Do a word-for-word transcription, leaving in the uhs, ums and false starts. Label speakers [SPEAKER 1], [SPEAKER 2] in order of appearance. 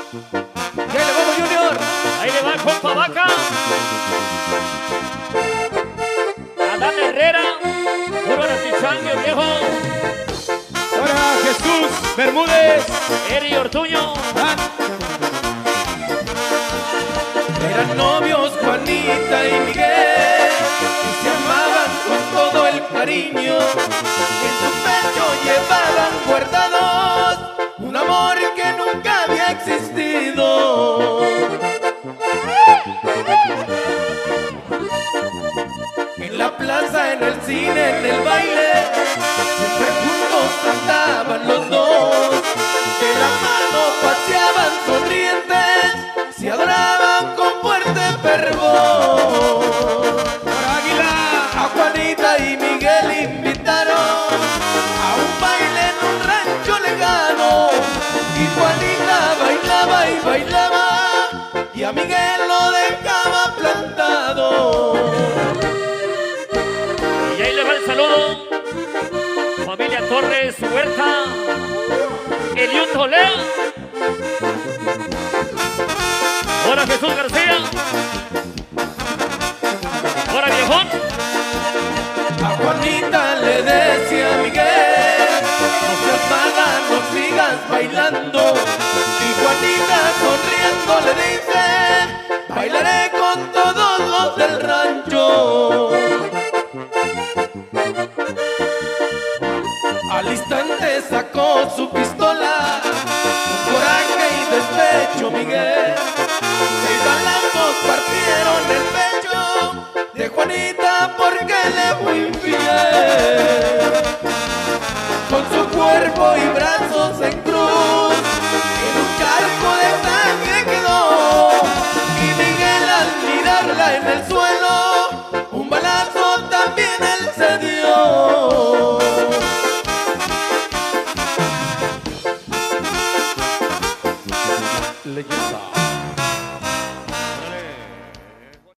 [SPEAKER 1] Y ahí le vamos, Junior.
[SPEAKER 2] Ahí le va el compa Vaca. Adán Herrera. Puro artichangue, viejo.
[SPEAKER 1] Ahora Jesús Bermúdez.
[SPEAKER 2] Eri Ortuño.
[SPEAKER 1] Ah.
[SPEAKER 3] Eran novios Juanita y Miguel y se amaban con todo el cariño. En su pecho llevaban guardados un amor que nunca había existido. En la plaza, en el cine, en el baile, siempre juntos andaban los dos. De la mano paseaban sonrientes, se adoraban con fuerte fervor.
[SPEAKER 1] Águila.
[SPEAKER 3] A Juanita y Miguel invitaron a un baile en un rancho lejano. Y Juanita bailaba y bailaba, y a Miguel lo dejaba plantado.
[SPEAKER 2] Y ahí le va el saludo. Familia Torres Huerta. Eliud Tolea. Hola Jesús García. Hola viejón.
[SPEAKER 3] A Juanita le decía a Miguel, no seas mala, no sigas bailando. Y Juanita sonriendo le dice, bailaré con todos los del rancho. Al instante sacó su pistola, con coraje y despecho Miguel. Seis balazos partieron el pecho de Juanita porque le fue infiel. Con su cuerpo y brazos en cruz, en un charco de sangre quedó. Y Miguel al mirarla en el suelo, un balazo también él se dio. Leyenda.